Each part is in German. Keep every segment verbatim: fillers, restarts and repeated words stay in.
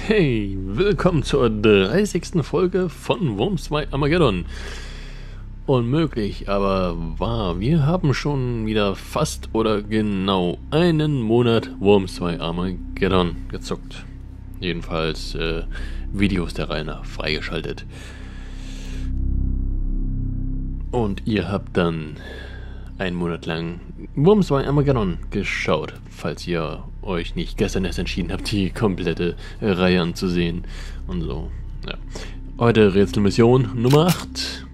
Hey, willkommen zur dreißigsten Folge von Worms zwei Armageddon. Unmöglich, aber wahr. Wir haben schon wieder fast oder genau einen Monat Worms zwei Armageddon gezockt. Jedenfalls äh, Videos der Reihe nach freigeschaltet. Und ihr habt dann einen Monat lang Worms zwei Armageddon geschaut, falls ihr euch nicht gestern erst entschieden habt, die komplette Reihe anzusehen und so. Ja. Heute Rätselmission Nummer acht.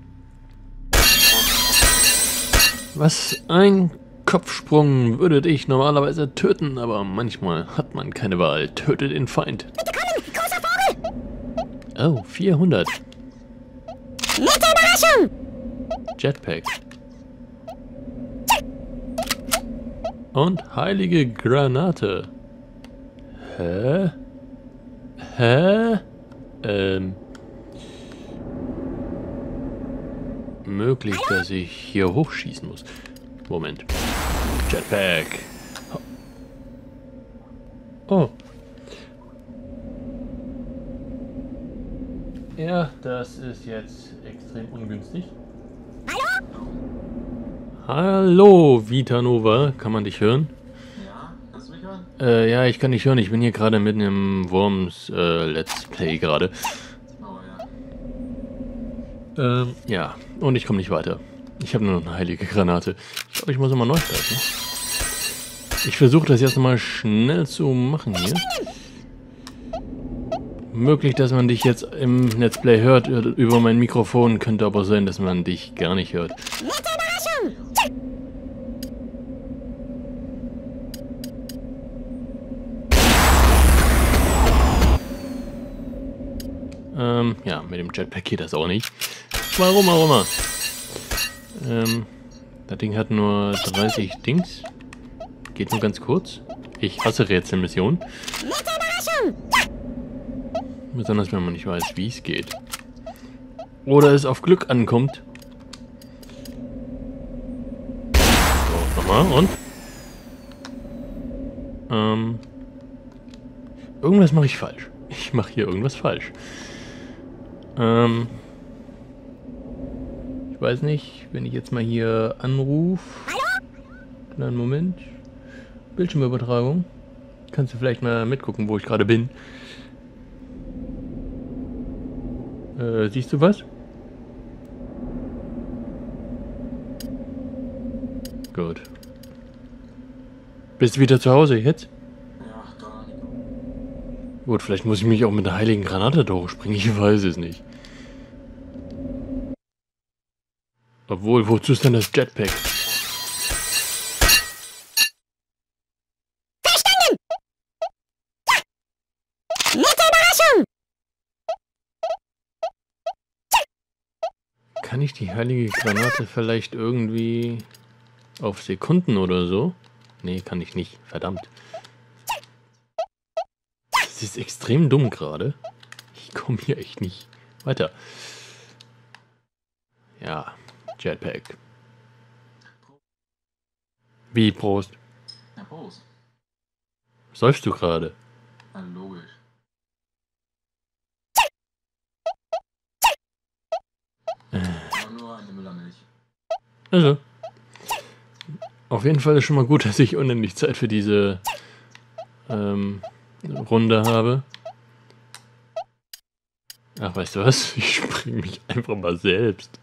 Was ein Kopfsprung würde dich normalerweise töten, aber manchmal hat man keine Wahl. Töte den Feind. Bitte kommen, großer Vogel! Oh, vierhundert. Nette Überraschung! Jetpack. Und heilige Granate. Hä? Hä? Ähm. Möglich, dass ich hier hochschießen muss. Moment. Jetpack. Oh. Ja, das ist jetzt extrem ungünstig. Hallo? Hallo, Vitanova. Kann man dich hören? Ja, kannst du mich hören? Äh, ja, ich kann dich hören. Ich bin hier gerade mitten im Worms äh, Let's Play gerade. Oh ja. Ähm, ja. Und ich komme nicht weiter. Ich habe nur noch eine heilige Granate. Ich glaube, ich muss immer neu starten. Ich versuche das jetzt mal schnell zu machen hier. Möglich, dass man dich jetzt im Let's Play hört über mein Mikrofon. Könnte aber sein, dass man dich gar nicht hört. Nette Überraschung! Ähm, ja, mit dem Jetpack geht das auch nicht. Warum auch immer. Ähm, das Ding hat nur dreißig Dings. Geht nur ganz kurz. Ich hasse Rätselmissionen. Nette Überraschung! Besonders wenn man nicht weiß, wie es geht. Oder es auf Glück ankommt. So, nochmal und. Ähm. Irgendwas mache ich falsch. Ich mache hier irgendwas falsch. Ähm. Ich weiß nicht, wenn ich jetzt mal hier anrufe. Kleinen Moment. Bildschirmübertragung. Kannst du vielleicht mal mitgucken, wo ich gerade bin. Äh, siehst du was? Gut. Bist du wieder zu Hause jetzt? Ja, gar nicht. Gut, vielleicht muss ich mich auch mit der heiligen Granate durchspringen, ich weiß es nicht. Obwohl, wozu ist denn das Jetpack? Verstanden! Nette Überraschung! Kann ich die heilige Granate vielleicht irgendwie auf Sekunden oder so? Nee, kann ich nicht. Verdammt. Das ist extrem dumm gerade. Ich komme hier echt nicht weiter. Ja, Jetpack. Wie, Prost? Ja, Prost. Säufst du gerade? Ja, logisch. Aber nur eine Müllermilch. Also. Auf jeden Fall ist schon mal gut, dass ich unendlich Zeit für diese ähm, Runde habe. Ach, weißt du was? Ich spring mich einfach mal selbst.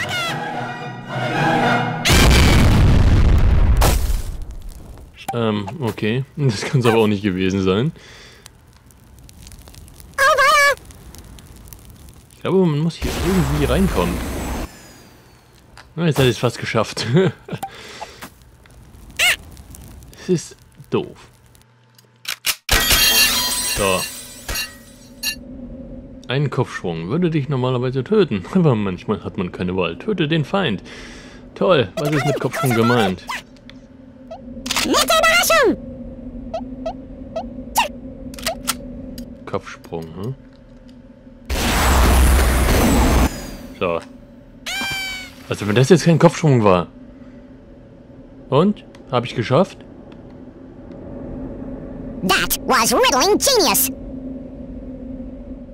ähm, okay. Das kann es aber auch nicht gewesen sein. Ich glaube, man muss hier irgendwie reinkommen. Na, jetzt hat es fast geschafft. Es ist doof. So. Ein Kopfschwung würde dich normalerweise töten, aber manchmal hat man keine Wahl. Töte den Feind. Toll, was ist mit Kopfschwung gemeint? Nette Überraschung! Kopfsprung, hm? So. Also wenn das jetzt kein Kopfsprung war. Und? Habe ich geschafft? That was riddling genius!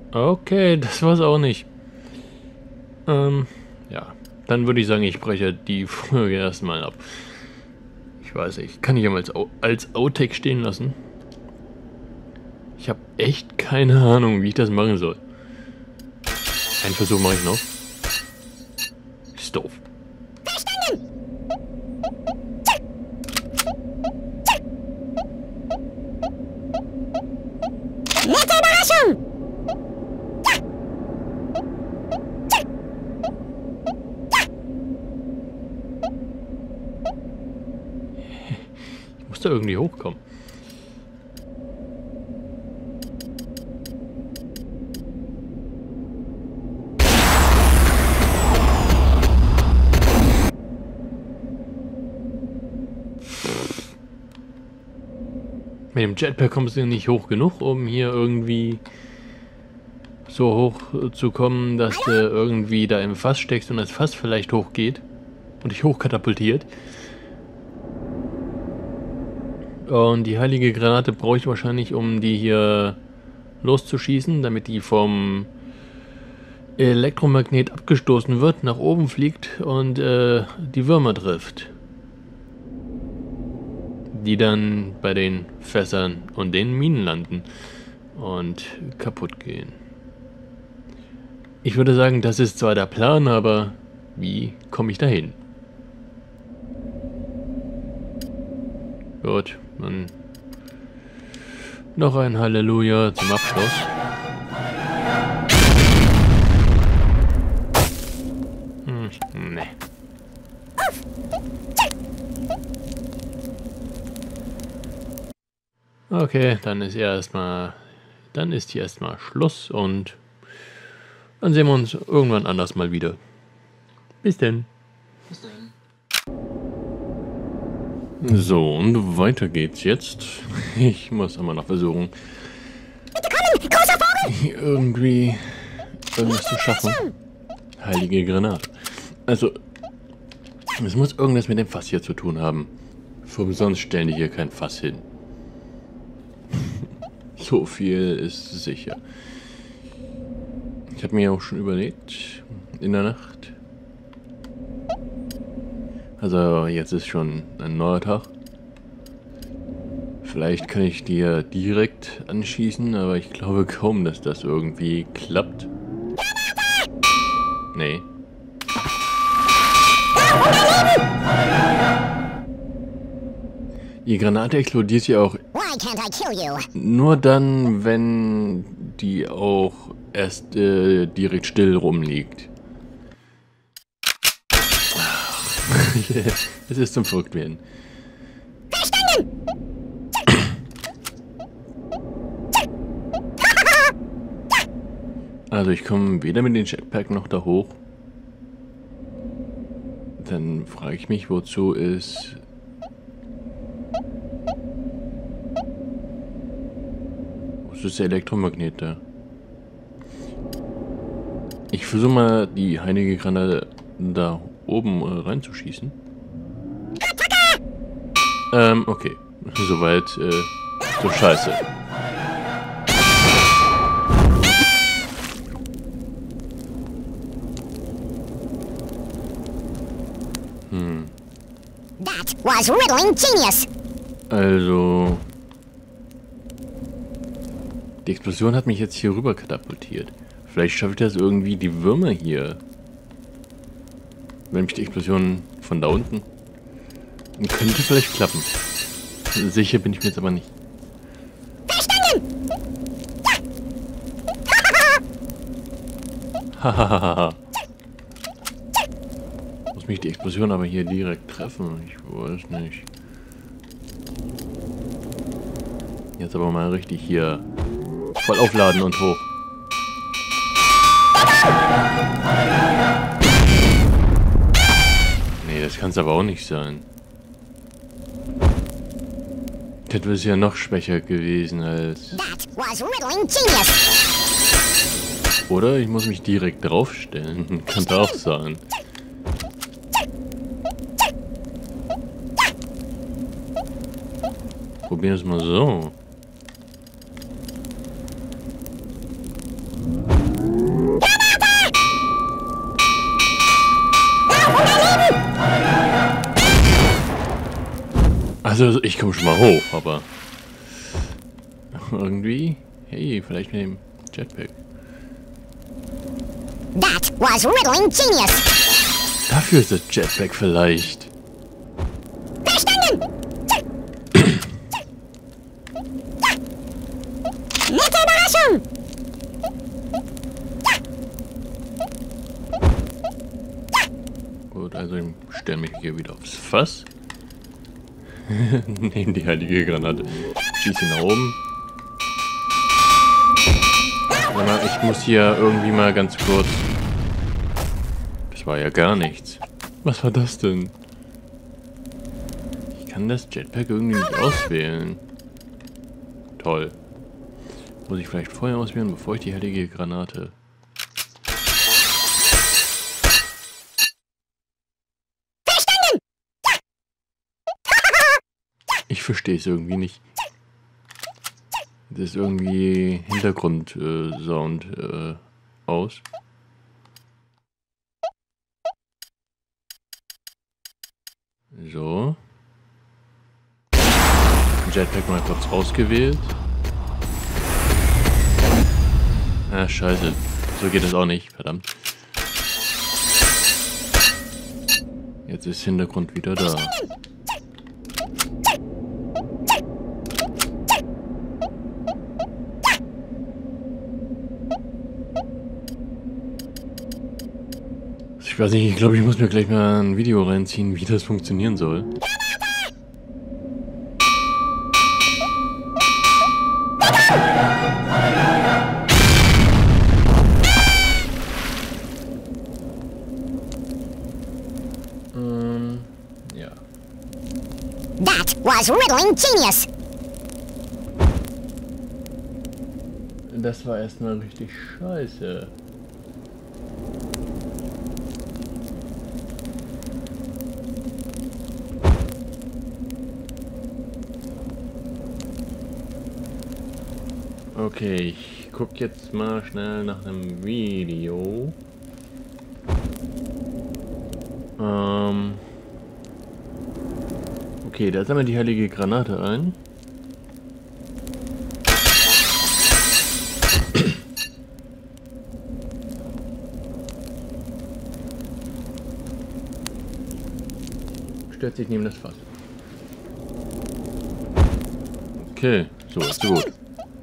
Okay, das war's auch nicht. Ähm, ja. Dann würde ich sagen, ich breche die Folge erstmal ab. Ich weiß nicht, kann ich ja mal als, Au- als Outtake stehen lassen. Ich habe echt keine Ahnung, wie ich das machen soll. Einen Versuch mache ich noch. Ist doof. Nette Überraschung! Ich muss da irgendwie hochkommen. Mit dem Jetpack kommst du nicht hoch genug, um hier irgendwie so hoch zu kommen, dass du irgendwie da im Fass steckst und das Fass vielleicht hochgeht und dich hochkatapultiert. Und die heilige Granate brauche ich wahrscheinlich, um die hier loszuschießen, damit die vom Elektromagnet abgestoßen wird, nach oben fliegt und äh, die Würmer trifft. Die dann bei den Fässern und den Minen landen und kaputt gehen. Ich würde sagen, das ist zwar der Plan, aber wie komme ich dahin? Gut, dann noch ein Halleluja zum Abschluss. Hm, ne. Okay, dann ist erstmal, dann ist hier erstmal Schluss und dann sehen wir uns irgendwann anders mal wieder. Bis denn. Bis dann. So, und weiter geht's jetzt. Ich muss immer noch versuchen, Bitte kommen, großer Vogel! hier irgendwie irgendwas zu schaffen. Heilige Granate. Also, es muss irgendwas mit dem Fass hier zu tun haben. Für umsonst stellen die hier kein Fass hin. So viel ist sicher. Ich habe mir auch schon überlegt, in der Nacht. Also jetzt ist schon ein neuer Tag. Vielleicht kann ich die ja direkt anschießen, aber ich glaube kaum, dass das irgendwie klappt. Nee. Die Granate explodiert ja auch Why can't I kill you? nur dann, wenn die auch erst äh, direkt still rumliegt. Es ist zum Verrücktwerden. Also ich komme weder mit dem Jetpack noch da hoch. Dann frage ich mich, wozu ist... Wozu ist der Elektromagnet da? Ich versuche mal die heilige Granate da oben äh, reinzuschießen. Ähm, okay. Soweit, äh, so scheiße. Hm. That was riddling genius! Also... Die Explosion hat mich jetzt hier rüber katapultiert. Vielleicht schaffe ich das irgendwie, die Würmer hier... Wenn mich die Explosion von da unten... Könnte vielleicht klappen. Sicher bin ich mir jetzt aber nicht. Verstanden! Hahaha. Muss mich die Explosion aber hier direkt treffen? Ich weiß nicht. Jetzt aber mal richtig hier voll aufladen und hoch. Nee, das kann es aber auch nicht sein. Das ist ja noch schwächer gewesen als... That was riddling genius! Oder ich muss mich direkt draufstellen. Könnte auch sein. Probieren wir es mal so. Also ich komme schon mal hoch, aber irgendwie, hey, vielleicht mit dem Jetpack. That was riddling genius. Dafür ist das Jetpack vielleicht. Verstanden. Nette Überraschung. Gut, also ich stelle mich hier wieder aufs Fass. Nehmen die heilige Granate. Schieß ihn nach oben. Aber ich muss hier irgendwie mal ganz kurz... Das war ja gar nichts. Was war das denn? Ich kann das Jetpack irgendwie nicht auswählen. Toll. Muss ich vielleicht vorher auswählen, bevor ich die heilige Granate... Ich verstehe es irgendwie nicht. Das ist irgendwie Hintergrund-Sound äh, äh, aus. So. Jetpack mal kurz ausgewählt. Ah, scheiße. So geht das auch nicht, verdammt. Jetzt ist Hintergrund wieder da. Ich weiß nicht, ich glaube, ich muss mir gleich mal ein Video reinziehen, wie das funktionieren soll. Ähm, ja. That was riddling genius. Das war erstmal richtig scheiße. Okay, ich guck jetzt mal schnell nach einem Video. Ähm. Okay, da sammeln wir die heilige Granate ein. Stellt sich neben das Fass. Okay, so ist so gut.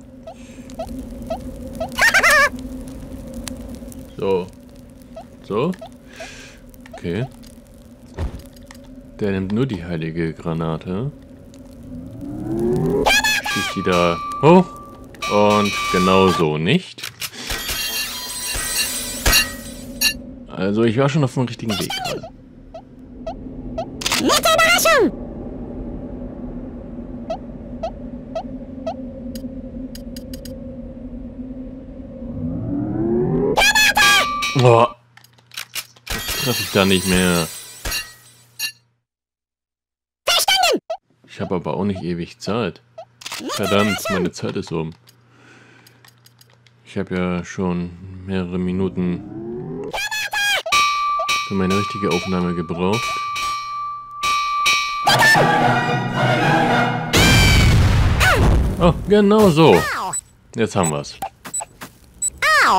So. So. Okay. Der nimmt nur die heilige Granate. Schießt die da hoch. Und genauso nicht. Also ich war schon auf dem richtigen Weg gerade. Nette Überraschung. Boah. Das treffe ich da nicht mehr. Ich habe aber auch nicht ewig Zeit. Verdammt, meine Zeit ist um. Ich habe ja schon mehrere Minuten für meine richtige Aufnahme gebraucht. Oh, genau so. Jetzt haben wir's. Au.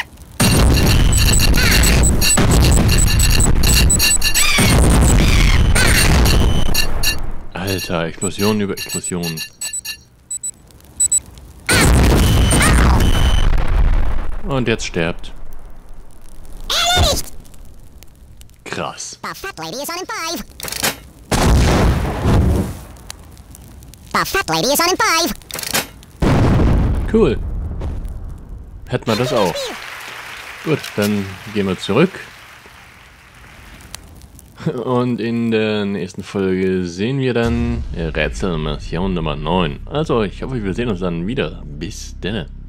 Alter, Explosion über Explosion. Und jetzt sterbt. Krass. The fat lady is on in five. The fat lady is on in five. Cool. Hätten wir das auch. Gut, dann gehen wir zurück. Und in der nächsten Folge sehen wir dann Rätsel Mission Nummer neun. Also, ich hoffe, wir sehen uns dann wieder. Bis denne.